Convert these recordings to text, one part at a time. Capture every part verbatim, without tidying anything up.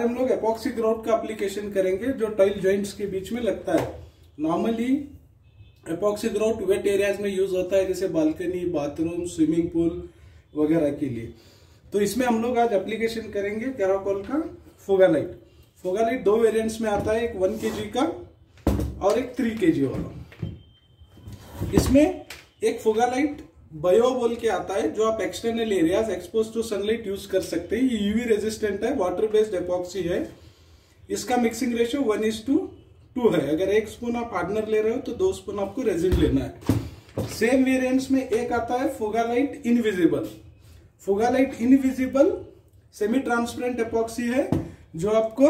हम लोग epoxy grout का एप्लीकेशन करेंगे जो टाइल जॉइंट्स के बीच में लगता है। Normally epoxy grout wet areas में यूज होता है, जैसे बालकनी, बाथरूम, स्विमिंग पूल वगैरह के लिए। तो इसमें हम लोग आज एप्लीकेशन करेंगे कैराकोल का फोगालाइट। फोगालाइट दो वेरिएंट्स में आता है, एक वन के जी का और एक थ्री के जी वाला। इसमें एक फोगालाइट बायो बोल के आता है जो आप external areas expose to sunlight use कर सकते हैं। ये यूवी रेजिस्टेंट है, वाटर बेस्ड एपॉक्सी है। इसका mixing ratio one is to two है। अगर एक स्पून आप हार्डनर ले रहे हो तो दो स्पून आपको रेजिन लेना है। सेम वेरिएंट्स में एक आता है Fugalite invisible. Fugalite invisible semi transparent epoxy है जो आपको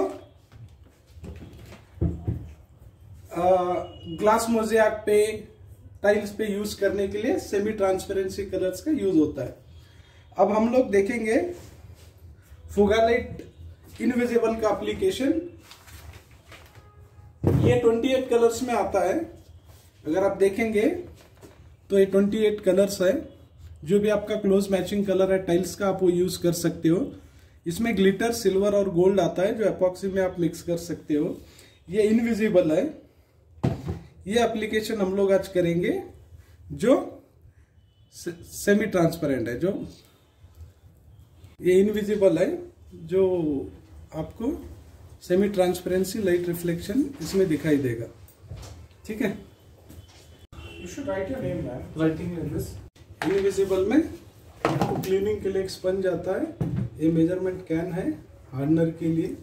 ग्लास मोज़ेक पे, टाइल्स पे यूज करने के लिए सेमी ट्रांसपेरेंसी कलर्स का यूज होता है। अब हम लोग देखेंगे फोगालाइट इनविजिबल का एप्लीकेशन। ये अट्ठाईस कलर्स में आता है। अगर आप देखेंगे तो ये अट्ठाईस कलर्स है। जो भी आपका क्लोज मैचिंग कलर है टाइल्स का, आप वो यूज कर सकते हो। इसमें ग्लिटर, सिल्वर और गोल्ड आता है जो एपॉक्सी में आप मिक्स कर सकते हो। ये इनविजिबल है। ये एप्लीकेशन हम लोग आज करेंगे जो से, सेमी ट्रांसपेरेंट है। जो ये इनविजिबल है जो आपको सेमी ट्रांसपेरेंसी लाइट रिफ्लेक्शन इसमें दिखाई देगा। ठीक है। You should write your name, man. Writing in this. Invisible में आपको क्लीनिंग के लिए एक स्पंज आता है। ये मेजरमेंट कैन है हार्डनर के लिए,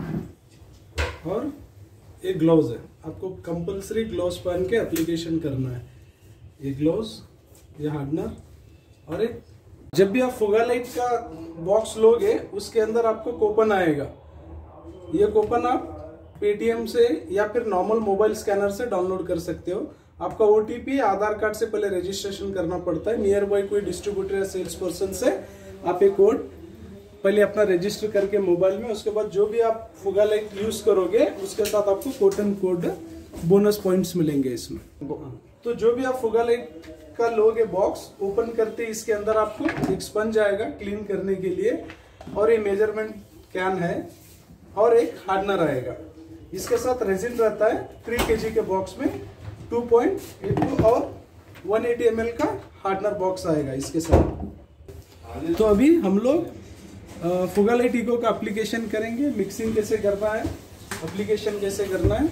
और ये ग्लव्स है। आपको कंपलसरी ग्लव्स पहन के एप्लीकेशन करना है। ये ग्लव्स, ये हार्डनर, और एक जब भी आप फोगालाइट का बॉक्स लोगे उसके अंदर आपको कूपन आएगा। ये कूपन आप पेटीएम से या फिर नॉर्मल मोबाइल स्कैनर से डाउनलोड कर सकते हो। आपका ओटीपी आधार कार्ड से पहले रजिस्ट्रेशन करना पड़ता है। नियर बाय कोई डिस्ट्रीब्यूटर या सेल्स पर्सन से आप एक कोड पहले अपना रजिस्टर करके मोबाइल में, उसके बाद जो भी आप फोगालाइट यूज करोगे उसके साथ आपको कोटन कोड बोनस पॉइंट्स मिलेंगे इसमें। तो जो भी आप फोगालाइट का लोगे बॉक्स ओपन करते ही इसके अंदर आपको एक स्पंज आएगा क्लीन करने के लिए, और ये मेजरमेंट कैन है, और एक हार्डनर आएगा। इसके साथ रेजिन रहता है। थ्री के जी के बॉक्स में टू पॉइंट एट टू और वन एटी एम एल का हार्डनर बॉक्स आएगा इसके साथ। तो अभी हम लोग फोगालाइट इको का एप्लीकेशन करेंगे। मिक्सिंग कैसे करना है, एप्लीकेशन कैसे करना है,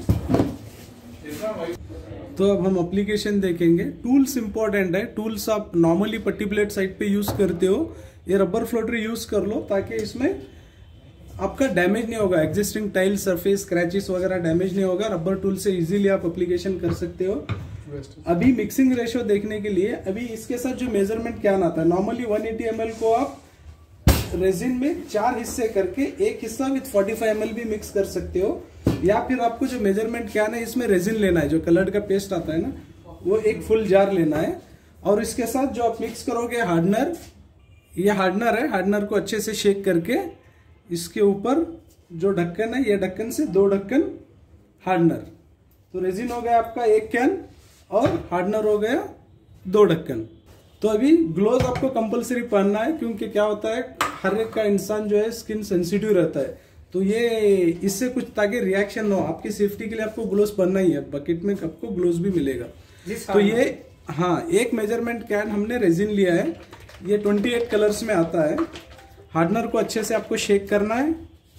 तो अब हम एप्लीकेशन देखेंगे। टूल्स इंपॉर्टेंट है। टूल्स आप नॉर्मली पट्टी प्लेट साइड पे यूज करते हो, ये रबर फ्लोटर यूज कर लो ताकि इसमें आपका डैमेज नहीं होगा। एग्जिस्टिंग टाइल सरफेस क्रैचेस वगैरह डैमेज नहीं होगा। रबर टूल से इजीली आप एप्लीकेशन कर सकते हो। अभी मिक्सिंग रेशियो देखने के लिए अभी इसके साथ जो मेजरमेंट कैन आता है, normally one eighty M L को आप रेजिन में चार हिस्से करके एक हिस्सा with forty five M L भी मिक्स कर सकते हो, या फिर आपको जो मेजरमेंट कैन है इसमें रेजिन लेना है, जो कलर्ड का पेस्ट आता है ना, वो एक फुल जार लेना है। और इसके साथ जो आप मिक्स करोगे हार्डनर, ये हार्डनर है, हार्डनर को अच्छे से शेक करके इसके ऊपर जो ढक्कन है, ये ढक्कन से दो ढक्कन हार्डनर, तो रेजिन हो गया आपका एक कैन और हार्डनर हो गया दो ढक्कन। तो अभी ग्लोव आपको कंपलसरी पहनना है, क्योंकि क्या होता है हर एक का इंसान जो है स्किन सेंसिटिव रहता है, तो ये इससे कुछ ताकि रिएक्शन हो, आपकी सेफ्टी के लिए आपको ग्लोव्स पहनना ही है। बकेट में आपको ग्लोव्स भी मिलेगा। तो ये हाँ, एक मेजरमेंट कैन हमने रेजिन लिया है। ये अट्ठाईस कलर्स में आता है। हार्डनर को अच्छे से आपको शेक करना है।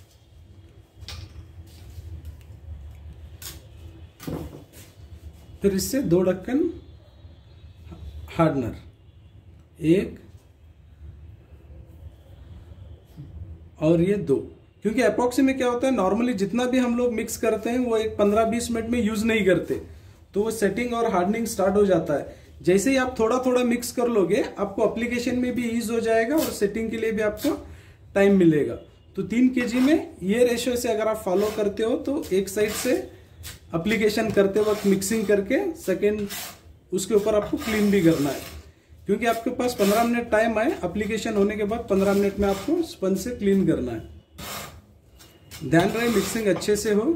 फिर इससे दो ढक्कन हार्डनर, एक और ये दो। क्योंकि एपॉक्सी में क्या होता है, नॉर्मली जितना भी हम लोग मिक्स करते हैं वो एक पंद्रह बीस मिनट में यूज नहीं करते, तो वो सेटिंग और हार्डनिंग स्टार्ट हो जाता है। जैसे ही आप थोड़ा थोड़ा मिक्स कर लोगे आपको एप्लीकेशन में भी ईज हो जाएगा और सेटिंग के लिए भी आपको टाइम मिलेगा। तो तीन केजी में ये रेशियो से अगर आप फॉलो करते हो तो एक साइड से एप्लीकेशन करते वक्त मिक्सिंग करके सेकेंड उसके ऊपर आपको क्लीन भी करना है, क्योंकि आपके पास पंद्रह मिनट टाइम है। एप्लीकेशन होने के बाद पंद्रह मिनट में आपको स्पंज से क्लीन करना है। ध्यान रहे मिक्सिंग अच्छे से हो,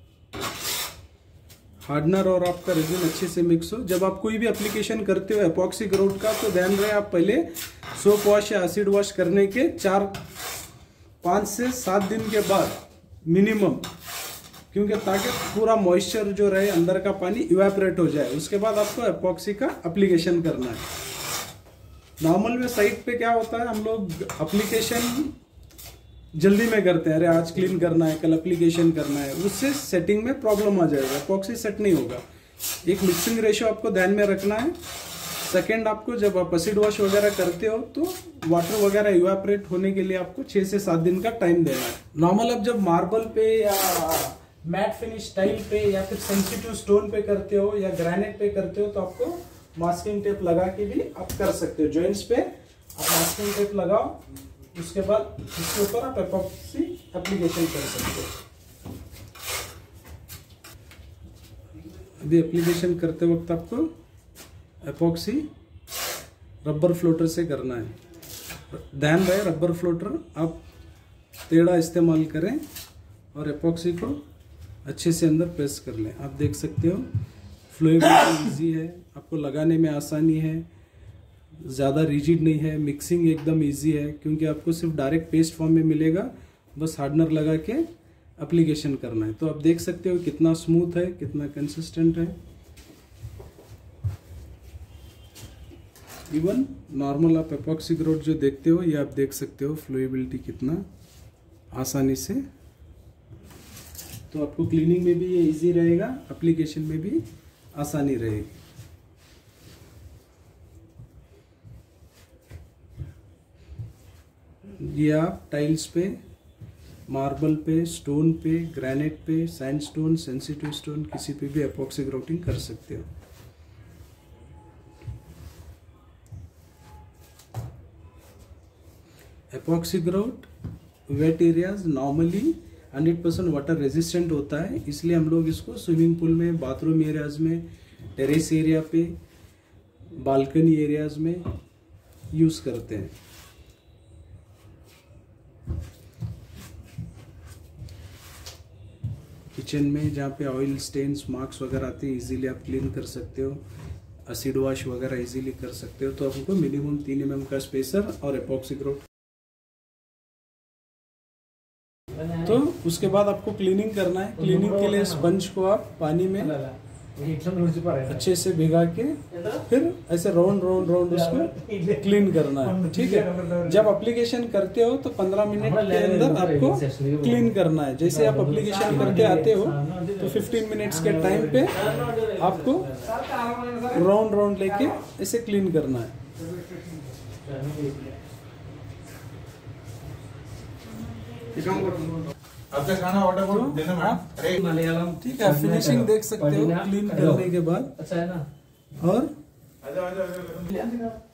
हार्डनर और आपका रेजिन अच्छे से मिक्स हो। जब आप कोई भी एप्लीकेशन करते हो एपॉक्सी ग्राउट का, तो ध्यान रहे आप पहले सोप वॉश या एसिड वॉश करने के चार पाँच से सात दिन के बाद मिनिमम, क्योंकि ताकि पूरा मॉइस्चर जो रहे अंदर का पानी इवेपोरेट हो जाए। उसके बाद आपको एपॉक्सी का एप्लीकेशन करना है। नॉर्मल में साइट पे क्या होता है, हम लोग एप्लीकेशन जल्दी में करते हैं, अरे आज क्लीन करना है, कल एप्लीकेशन करना है, उससे सेटिंग में प्रॉब्लम आ जाएगा, एपॉक्सी सेट नहीं होगा। एक मिक्सिंग रेशियो आपको ध्यान में रखना है। सेकेंड, आपको जब आप एसिड वॉश वगैरह करते हो तो वाटर वगैरह इवेपोरेट होने के लिए आपको छह से सात दिन का टाइम देना है। नॉर्मल आप जब मार्बल पे या मैट फिनिश टाइल पे या फिर सेंसिटिव स्टोन पे करते हो या ग्रेनाइट पे करते हो तो आपको मास्किंग टेप लगा के भी आप कर सकते हो। जॉइंट्स पे आप मास्किंग टेप लगाओ, उसके बाद इसके ऊपर आप एपॉक्सी एप्लीकेशन कर सकते हो। अभी एप्लीकेशन करते वक्त आपको एपॉक्सी रबर फ्लोटर से करना है। ध्यान रहे रबर फ्लोटर आप टेढ़ा इस्तेमाल करें और एपॉक्सी को अच्छे से अंदर प्रेस कर लें। आप देख सकते हो फ्लोएबिलिटी इजी है, आपको लगाने में आसानी है, ज़्यादा रिजिड नहीं है, मिक्सिंग एकदम इजी है क्योंकि आपको सिर्फ डायरेक्ट पेस्ट फॉर्म में मिलेगा, बस हार्डनर लगा के एप्लीकेशन करना है। तो आप देख सकते हो कितना स्मूथ है, कितना कंसिस्टेंट है। इवन नॉर्मल आप एपॉक्सी ग्रोथ जो देखते हो ये आप देख सकते हो फ्लोएबिलिटी कितना आसानी से। तो आपको क्लीनिंग में भी ये इजी रहेगा, एप्लीकेशन में भी आसानी रहेगी। ये आप टाइल्स पे, मार्बल पे, स्टोन पे, ग्रेनाइट पे, सैंडस्टोन, सेंसिटिव स्टोन, किसी पे भी एपॉक्सी ग्राउटिंग कर सकते हो। Epoxy grout wet areas normally hundred percent water resistant होता है, इसलिए हम लोग इसको स्विमिंग पूल में, बाथरूम एरियाज में, टेरेस एरिया पे, बालकनी एरियाज में यूज करते हैं। किचन में जहाँ पे ऑयल स्टेन्स, मार्क्स वगैरह आते हैं, इजीली आप क्लीन कर सकते हो, एसिड वॉश वगैरह इजीली कर सकते हो। तो आपको मिनिमम तीन एम एम का स्पेसर और एपॉक्सी ग्राउट। तो उसके बाद आपको क्लीनिंग करना है। क्लीनिंग के लिए स्पंज को आप पानी में अच्छे से भिगा के फिर ऐसे राउंड राउंड राउंड उसको क्लीन करना है, ठीक है। जब एप्लीकेशन करते हो तो पंद्रह मिनट के अंदर आपको क्लीन करना है। जैसे आप एप्लीकेशन करते आते हो तो फिफ्टीन मिनट्स के टाइम पे आपको राउंड राउंड लेके ऐसे क्लीन करना है। आपका खाना ऑर्डर करो देना मैम। मलयालम ठीक है, फिनिशिंग देख सकते हो क्लीन करने के बाद। अच्छा है ना। और आजा आजा आजा